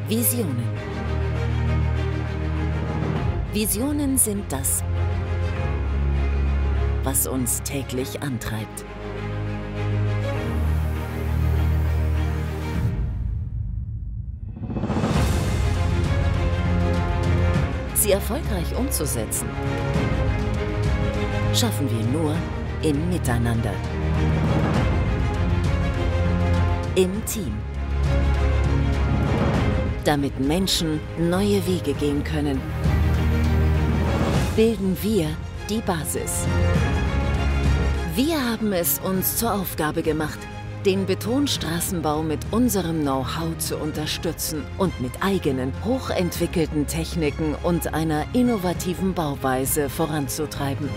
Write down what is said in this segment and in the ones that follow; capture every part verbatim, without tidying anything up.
Visionen. Visionen sind das, was uns täglich antreibt. Sie erfolgreich umzusetzen, schaffen wir nur im Miteinander, im Team. Damit Menschen neue Wege gehen können, bilden wir die Basis. Wir haben es uns zur Aufgabe gemacht, den Betonstraßenbau mit unserem Know-how zu unterstützen und mit eigenen, hochentwickelten Techniken und einer innovativen Bauweise voranzutreiben.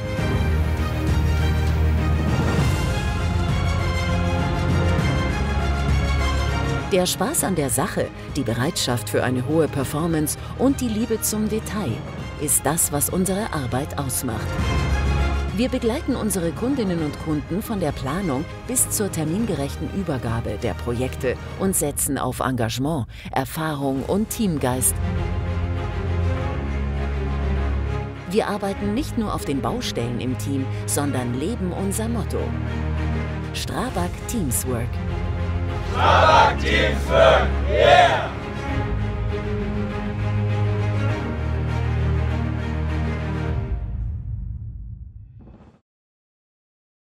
Der Spaß an der Sache, die Bereitschaft für eine hohe Performance und die Liebe zum Detail ist das, was unsere Arbeit ausmacht. Wir begleiten unsere Kundinnen und Kunden von der Planung bis zur termingerechten Übergabe der Projekte und setzen auf Engagement, Erfahrung und Teamgeist. Wir arbeiten nicht nur auf den Baustellen im Team, sondern leben unser Motto: Strabag Teamswork. Strabag Teamswork, yeah!